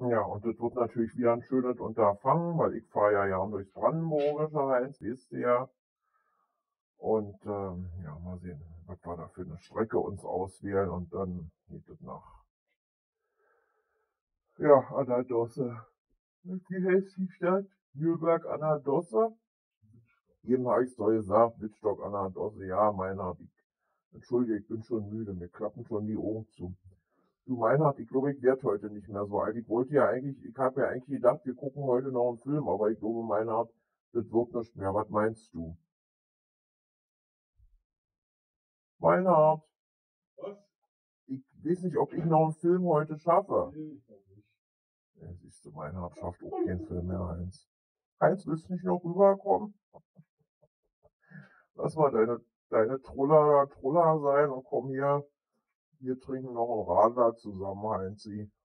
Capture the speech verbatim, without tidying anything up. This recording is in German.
Ja, und das wird natürlich wieder 'n schönes Unterfangen, weil ich fahre ja gern durchs Brandenburgische, Heinz, weißt du ja. Und, ähm, ja, mal sehen, was wir da für 'ne Strecke uns auswählen und dann geht es nach ja, an der Dosse. Wie heißt die Stadt? Mühlberg an der Dosse? Eben habe ich's doch gesagt, Wittstock an der Dosse. Ja, Meinhard, ich entschuldige, ich bin schon müde, mir klappen schon die Ohren zu. Du Meinhard, ich glaube, ich werde heute nicht mehr so alt. Ich wollte ja eigentlich ich habe ja eigentlich gedacht, wir gucken heute noch 'n Film, aber ich glaube, Meinhard, das wird nix mehr. Was meinst du? Meinhard, Was? ich weiß nicht, ob ich noch 'n Film heute schaffe. Ne, ich glaube nicht. Ja, siehst du, Meinhard schafft auch keinen Film mehr, Heinz. Heinz, willst du nicht noch rüberkommen? Lass mal deine deine Truller Truller sein und komm hier. Wir trinken noch 'n Radler zusammen, Heinzi.